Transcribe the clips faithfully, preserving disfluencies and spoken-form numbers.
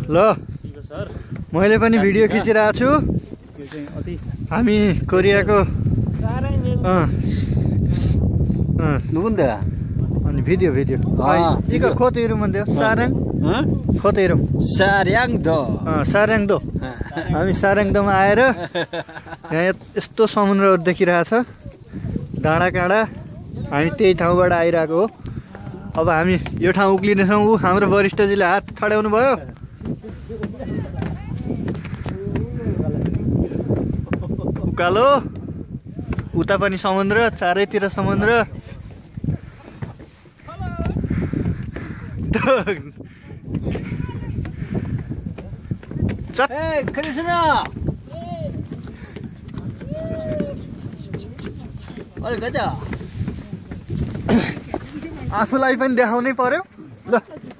ल मैले पनि भिडियो खिचिरहेको छु हामी कोरियाको अनि भिडियो भिडियो इका खोतेरु भन्दै साराङ खोतेरु सार्याङदो सार्याङदो हामी सार्याङदोमा आएर यहाँ यस्तो समुद्र देखिरहेछ डाँडा काँडा हामी त्यही ठाउँबाट आइरहेको हो अब हामी यो ठाउँ उक्लिनेछौँ ऊ हाम्रो वरिष्ठजीले हात ठडाउनु भयो उकालो उता पनि समुद्र चारैतिर समुद्र आफूलाई पनि देखाउनै पर्यो ल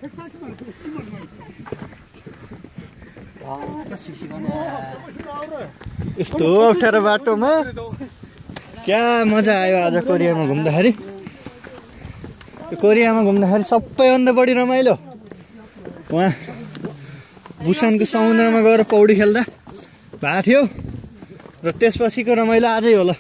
यस्तो अप्ठ्यारो बाटोमा क्या मजा आयो आज कोरियामा घुम्दाखेरि कोरियामा घुम्दाखेरि सबैभन्दा बढी रमाइलो वहाँ बुसानको समुद्रमा गएर पौडी खेल्दा भएको थियो र त्यसपछिको रमाइलो आजै होला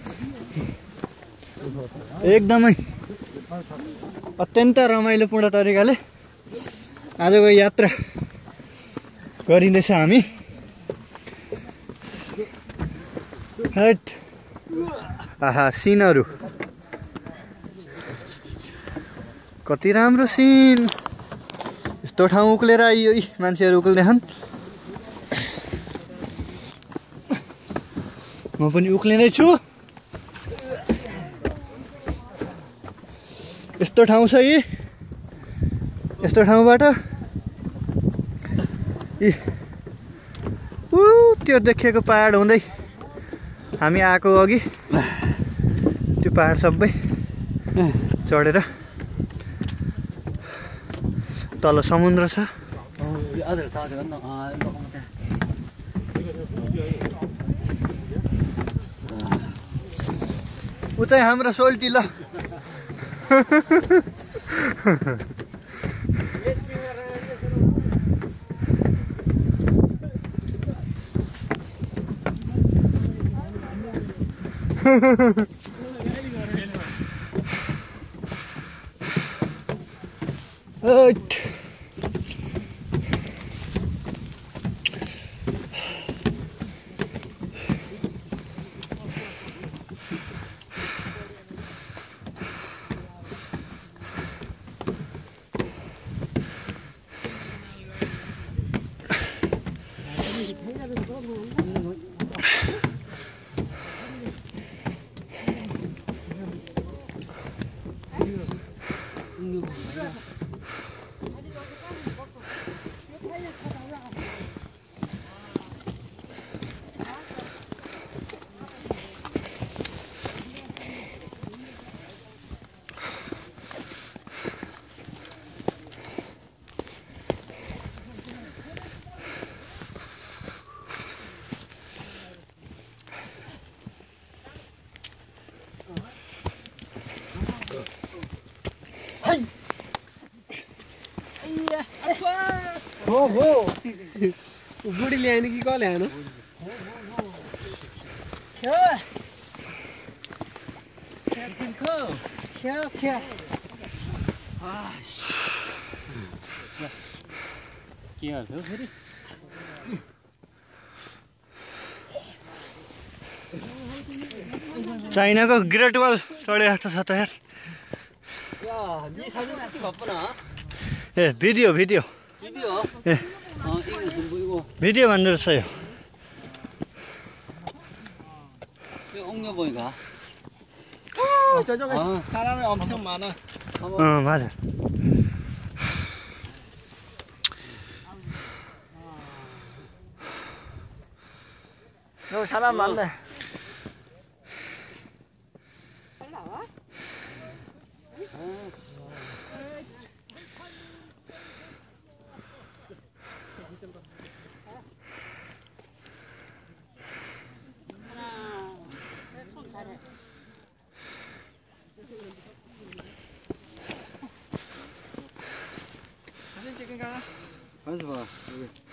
एकदमै अत्यन्त रमाइलोपूर्ण तरिकाले आजको यात्रा गरिँदैछ हामी हट आहा सिनहरू कति राम्रो सिन यस्तो ठाउँ उक्लेर आइयो यी मान्छेहरू उक्लिँदैछन् म पनि उक्लिँदै छु यस्तो ठाउँ छ यी यस्तो ठाउँबाट यी ऊ त्यो देखिएको पहाड हुँदै हामी आएको अघि त्यो पहाड सबै चढेर तल समुद्र छ ऊ चाहिँ हाम्रो सोल्टी ल हो हो बुढी ल्याएन कि को ल्याएन के गर्छ फेरि चाइनाको ग्रेट वाल चढे जस्तो छ त यार ए भिडियो भिडियो ए भिडियो भन्दो रहेछ यो 저쪽에 사람이 엄청 많아. 어 맞아. 너 사람 많네. 올라와? 손 잘해. 사진 찍은가? हजुर भयो